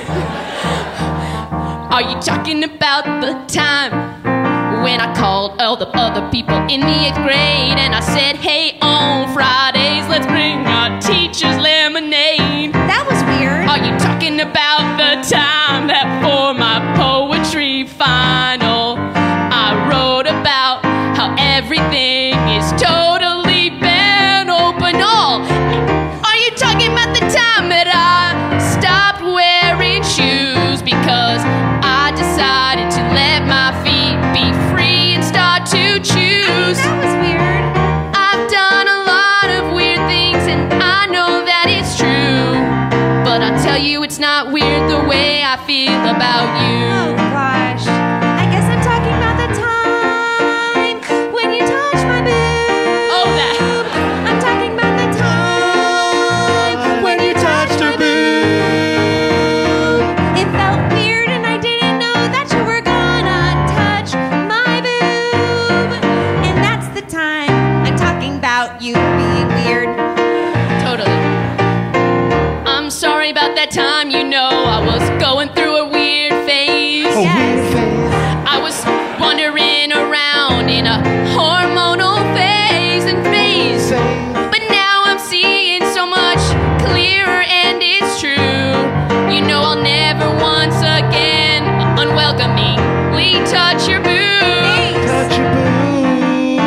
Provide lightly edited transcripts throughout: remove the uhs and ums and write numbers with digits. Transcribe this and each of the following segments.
Are you talking about the time when I called all the other people in the 8th grade and I said, hey, on Fridays, let's bring our teachers lemonade? That was weird. Are you talking about the time that for my poetry final I wrote about how everything is totally been open all? Are you talking about the time that I stopped wearing shoes because I decided to let my feet be free and start to choose? That was weird. I've done a lot of weird things and I know that it's true, but I'll tell you it's not weird the way I feel about you. Oh gosh. I guess I'm talking about the time when you touched my boob. Oh, that. I'm talking about the time when you touched her boob. It felt weird and I didn't know that you were gonna touch my boob. And that's the time I'm talking about you being weird. Totally. I'm sorry about that time, you know, I was going through a weird phase. Oh, yes. I was wandering around in a hormonal phase. But now I'm seeing so much clearer and it's true. You know I'll never once again unwelcomingly touch your boobs. Touch your boob.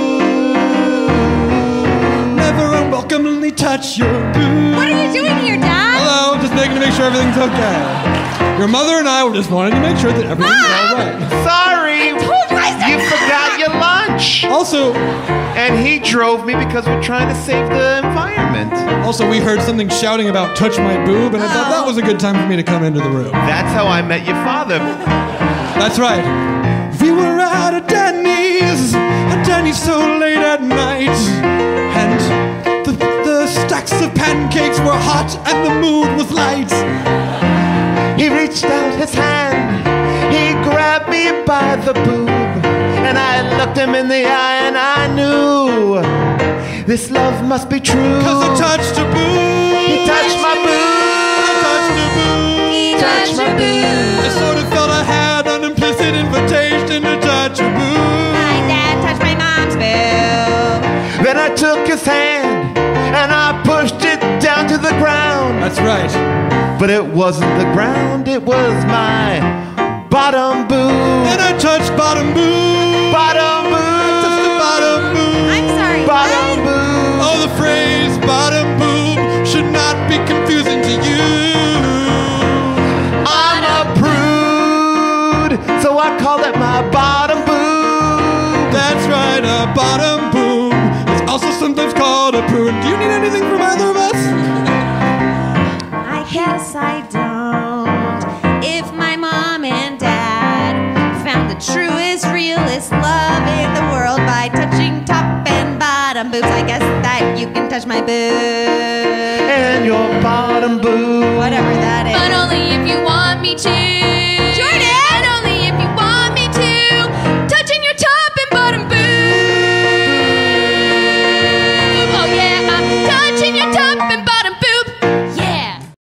Never unwelcomely touch your boob. What are you doing here, Dad? Hello, just making to make sure everything's okay. Your mother and I were just wanting to make sure that everything's all right. Sorry, you forgot your lunch. Also, And he drove me because we're trying to save the environment. we heard something shouting about touch my boob, and I thought that was a good time for me to come into the room. That's how I met your father. That's right. We were at a Denny's so late at night, and the stacks of pancakes were hot and the mood was light. He reached out his hand, he grabbed me by the boob, and I looked him in the eye and I knew this love must be true. 'Cause I touched a boob. He touched my boob. I touched a boob. He touched my boob. I sort of felt I had an implicit invitation to touch a boob. My dad touched my mom's boob. Then I took his hand and I pushed it down to the ground. That's right. But it wasn't the ground, it was my bottom boob. And I touched bottom boob. Bottom boob. Touched the bottom boob. I'm sorry, Bottom what? boob. Oh, the phrase bottom boob should not be confusing to you. I'm a prude, so I call it my bottom boob. That's right, a bottom boob. It's also sometimes called a prune. Do you need anything from either of us? I guess I don't. If my mom and dad found the truest, realest love in the world by touching top and bottom boobs, I guess that you can touch my boob. And your bottom boob. Whatever that is. But